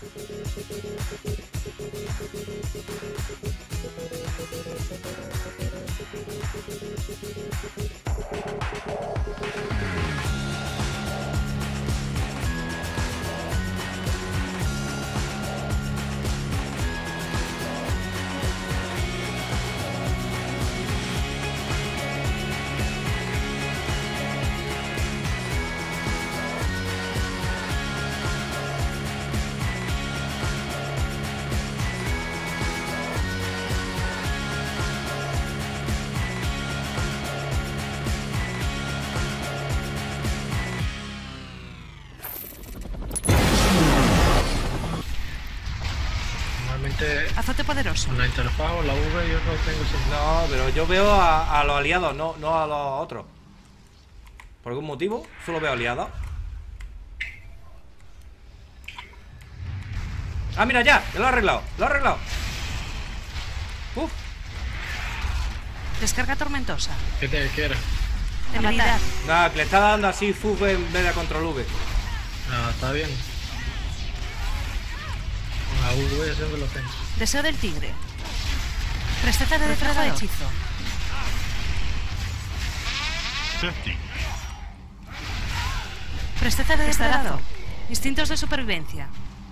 Azote poderoso. La interfaz o la V yo no tengo sin... No, pero yo veo a los aliados, no a los otros. Por algún motivo, solo veo aliados. Ah, mira, ya lo he arreglado, Uf. Descarga tormentosa. ¿Qué te quieres? Habilidad. Nada, que le está dando así FUF en vez de control V. Ah, está bien. Con la V siempre lo tengo. Deseo del tigre. Presteza de defrago de hechizo. 50. Presteza de depredador. Instintos de supervivencia.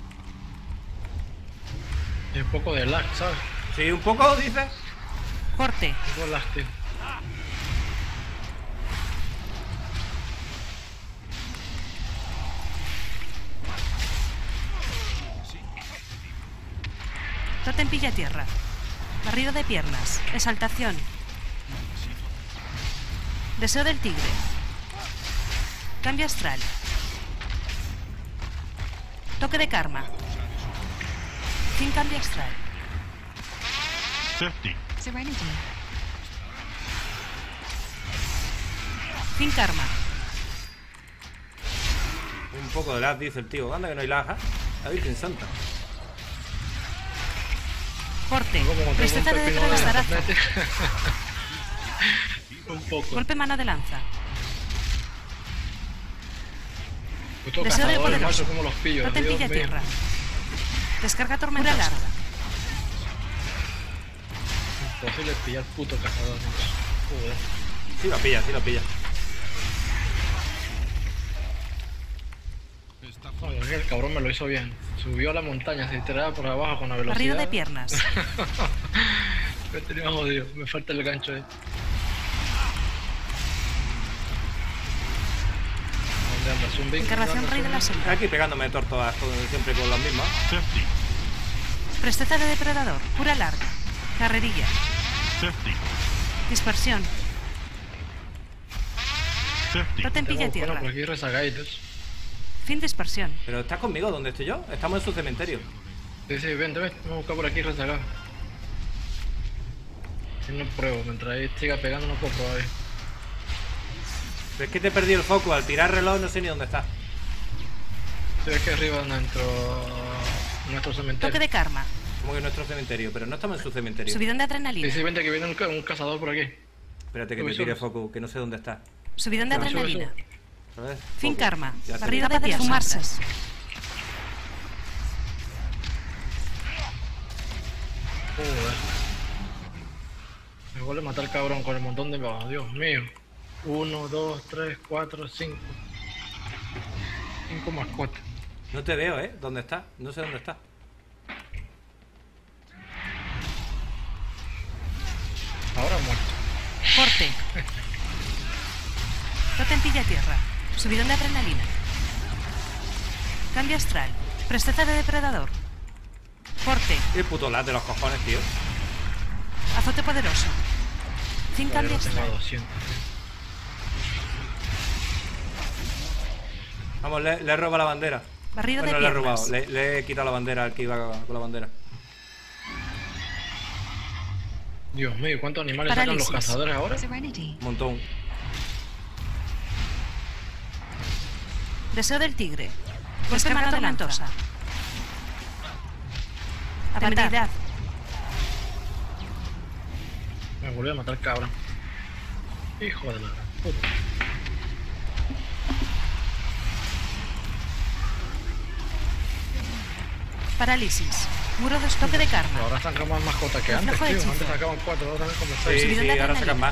Y un poco de lag, ¿sabes? Sí, un poco, dice. Corte. Un poco de lag, tío. Totem pilla tierra. Barrido de piernas. Exaltación. Deseo del tigre. Cambio astral. Toque de karma. Fin cambio astral. 50. Serenity. Fin karma. Un poco de lag, dice el tío. Anda que no hay lag, ¿eh? La Virgen Santa. Corte. Como tengo Presteza un de pepino de depredador. internet. Un poco. Golpe mano de lanza. Estos Deseo de cazadores, poderoso. macho, como los pillo. Totem Dios pilla mío. tierra. Descarga tormenta larga. Imposible pillar puto cazador. Joder. Sí lo pilla, sí lo pilla. Joder, el cabrón me lo hizo bien. Subió a la montaña, se tiraba por abajo con la velocidad. Barrido de piernas. Me tenía jodido, me falta el gancho ahí. ¿Dónde anda? Zumbing. Encarnación rey de la selva. Aquí pegándome tortas siempre con las mismas. 50. Presteza de depredador. Cura larga. Carrerilla. 50. Dispersión. 50. Totem pilla Bueno, tierra. por aquí rezagaitos. Fin dispersión. Pero estás conmigo, ¿dónde estoy yo? Estamos en su cementerio. Sí, sí, vente, vamos a buscar por aquí rezagado. Si no pruebo, mientras ahí siga pegando no puedo probar ahí. Pero es que te perdí el foco, al tirar reloj no sé ni dónde está. Sí, es que arriba nuestro cementerio. Toque de karma. Como que en nuestro cementerio, pero no estamos en su cementerio. Subidón de Sí, adrenalina. sí, vente que viene un cazador por aquí. Espérate que Sube, te tire sube. foco, que no sé dónde está. Subidón de Sube, sube, adrenalina. sube. A ver, Fin foco. karma. Ya te Barrido digo. de fumarse. Joder. Me vuelve a matar el cabrón con el montón de bajas, Dios mío. 1, 2, 3, 4, 5. 5 mascotas. No te veo, ¿eh? ¿Dónde está? No sé dónde está. Ahora muerto. Corte. Totem pilla tierra. Subidón de adrenalina. Cambio astral. Presteza de depredador. Corte. Qué puto lag de los cojones, tío. Azote poderoso. Fin Vale, cambio yo tengo astral. 200. Vamos, le he robado la bandera. Barrido Bueno, de le he piernas. robado. Le he quitado la bandera al que iba con la bandera. Dios mío, ¿cuántos animales sacan los Parálisis. cazadores ahora? Serenity. Un montón. Deseo del tigre. Golpe mano tormentosa. Habilidad. Me volvió a matar el cabrón. Hijo de la gran puta. Parálisis. Muro de estoque de Pero karma. ahora sacan más mascotas que antes, Reflejo de tío. hechizo. Antes sacaban 4, ahora sacan como Sí, 6. Subidón sí, de ahora sacan adrenalina. más.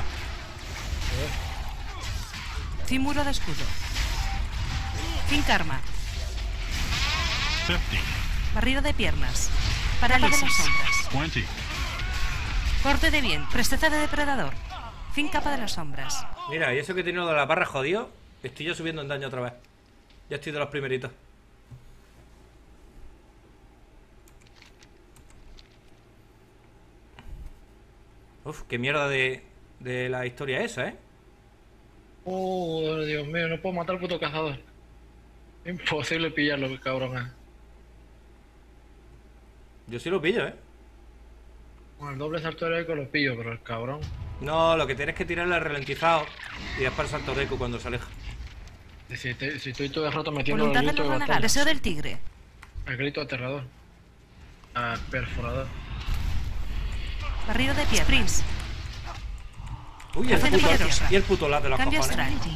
Fin muro de escudo. Fin karma. 50, Barrido de piernas. Parálisis. Capa de las sombras. 20, Corte de bien. Presteza de depredador. Fin capa de las sombras. Mira, y eso que he tenido de la barra jodido, estoy yo subiendo en daño otra vez. Ya estoy de los primeritos. Uf, qué mierda de la historia esa, ¿eh? Oh, Dios mío, no puedo matar al puto cazador. Imposible pillarlo, qué cabrón es. Yo sí lo pillo, ¿eh? Con el doble salto heroico lo pillo, pero el cabrón. No, lo que tienes que tirarle al ralentizado y después el salto heroico cuando se aleja. Y si estoy todo el rato metiendo el Voluntad de grito los de renegados. batalla. Deseo del tigre. El grito aterrador. Ah, perforador. Barrido de piernas. Uy, Fuente poderosa. y el puto lat de los Cambio cojones. astral.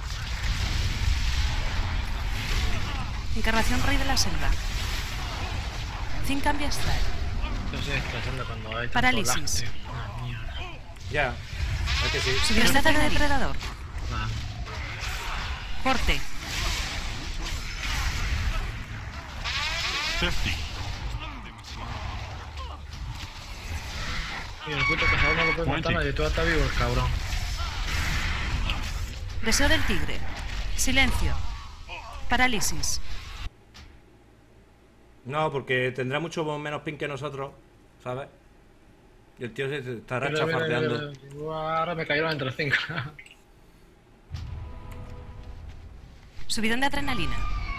Encarnación rey de la selva. Fin cambio astral. Entonces es estresante cuando hay tanto Parálisis. lag, tío. Ah, mierda. Ya, es que sí. Presteza de depredador. Nada. Corte. 50, Y el puto cazador no lo puede matar nadie, todavía está vivo el cabrón. Deseo del tigre. Silencio. Parálisis. No, porque tendrá mucho menos ping que nosotros, ¿sabes? Y el tío se estará Mira, mira, chafardeando. mira. Ahora me cayeron entre 5. Subidón de adrenalina.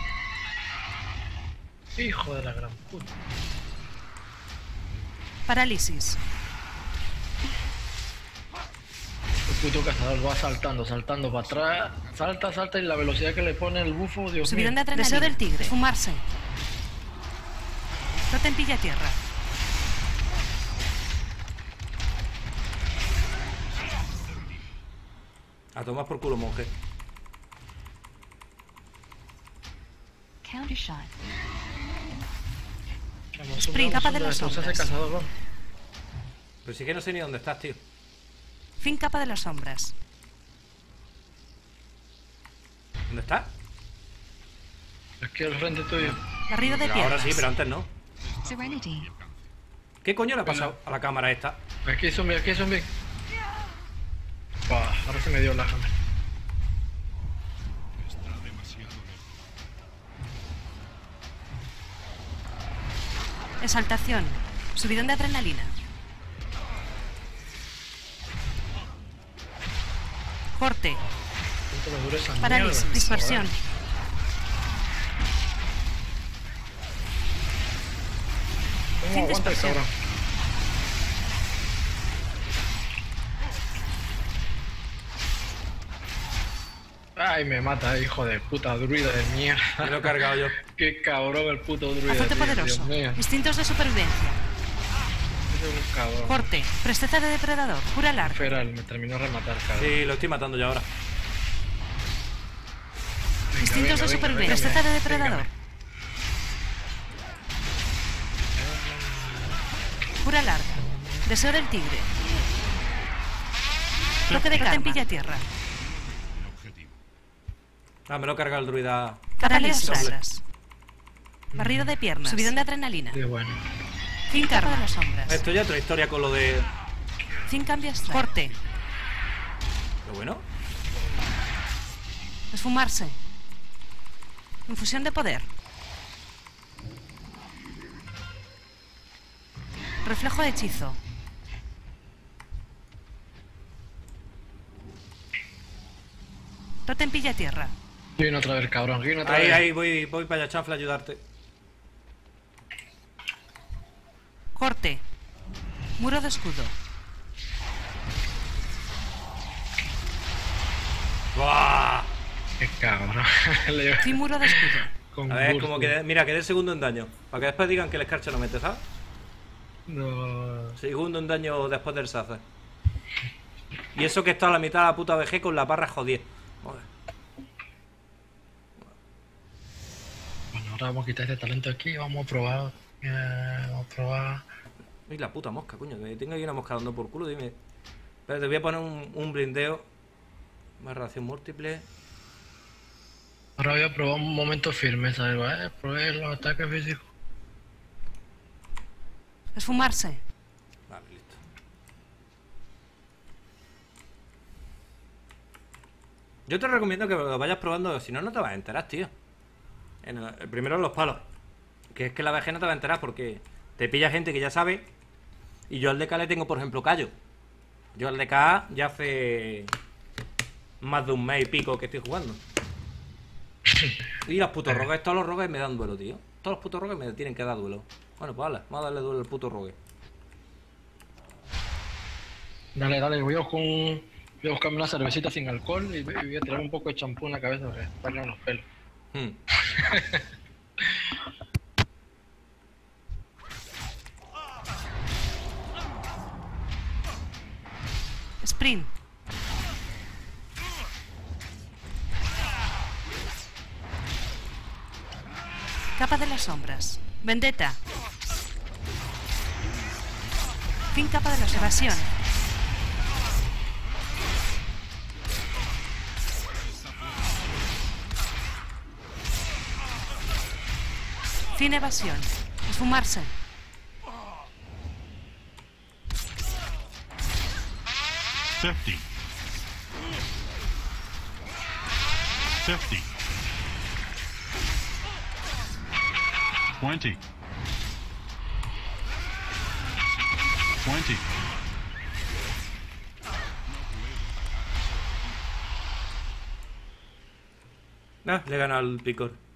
Hijo de la gran puta. Parálisis. El puto cazador va saltando para atrás. Salta y la velocidad que le pone el bufo, Dios Subidón de mío. adrenalina. Deseo del tigre. Fumarse. Totem pilla tierra. A tomar por culo, monje. Counter shot. Sprint, capa de las Ese sombras. cazador, vamos. Pero sí que no sé ni dónde estás, tío. Fin capa de las sombras. ¿Dónde estás? Aquí al frente tuyo. Barrido de Pero piernas. ahora sí, pero antes no. Serenity. ¿Qué coño le ha pasado a la cámara esta? Aquí hay zombie, aquí hay zombie. Bah, ahora se me dio la jama. Exaltación. Subidón de adrenalina. Corte. ¿Cuánto me dura esa Parálisis. mierda? Dispersión. ¿Cómo Sin aguanta el dispersión. cabrón? Ay, me mata, hijo de puta druida de mierda. Me lo he cargado yo. Qué cabrón el puto druida. Azote tío, poderoso. Dios mío. Instintos de supervivencia. Ese es un cabrón. Corte. Presteza de depredador. Cura larga. Feral, me terminó de rematar, cabrón. Sí, lo estoy matando yo ahora. Venga, Instintos venga, de venga, supervivencia. venga, Presteza de venga. depredador. Cura larga. Deseo del tigre. Toque de karma. Pilla tierra. Ah, me lo he cargado el druida. Parálisis. Sombras. Barrido de piernas. Subidón de adrenalina. Qué bueno. Fin karma de las sombras. Esto ya es otra historia con lo de... Fin cambio astral. Corte. Lo bueno. Esfumarse. Infusión de poder. Reflejo de hechizo. Totem pilla tierra. Viene otra vez, cabrón. Viene otra Ahí, vez. ahí, voy para allá, chanfle, a ayudarte. Corte. Muro de escudo. ¡Buah! Qué cabrón. Le llevo Fin muro de escudo. con A ver, gusto. como que... Mira, quedé segundo en daño. Para que después digan que el escarcha no mete, ¿sabes? No. Segundo en daño después del Sacer. Y eso que está a la mitad de la puta VG con la barra jodida. Joder. Bueno, ahora vamos a quitar este talento aquí y vamos a probar Vamos a probar. Ay, la puta mosca, coño, que tengo aquí una mosca dando por culo, dime. Pero te voy a poner un blindeo. Más reacción múltiple. Ahora voy a probar un momento firme, ¿sabes? Probé los ataques físicos. Esfumarse. Vale, listo. Yo te recomiendo que lo vayas probando, si no, no te vas a enterar, tío. El primero en los palos. Que es que la VG no te va a enterar porque te pilla gente que ya sabe. Y yo al DK le tengo, por ejemplo, callo. Yo al DK ya hace más de un mes y pico que estoy jugando. Y los putos rogues, todos los rogues me dan duelo, tío. Todos los putos rogues me tienen que dar duelo. Bueno, pues vale, vamos a darle duelo al puto rogue. Dale, voy a buscarme una cervecita sin alcohol y voy a tirar un poco de champú en la cabeza para darle unos pelos. Sprint. Capa de las sombras. Vendetta. Fin capa de la evasión. Fin evasión. Esfumarse. Fifty. 50. 20. 20. No, le he ganado al picor.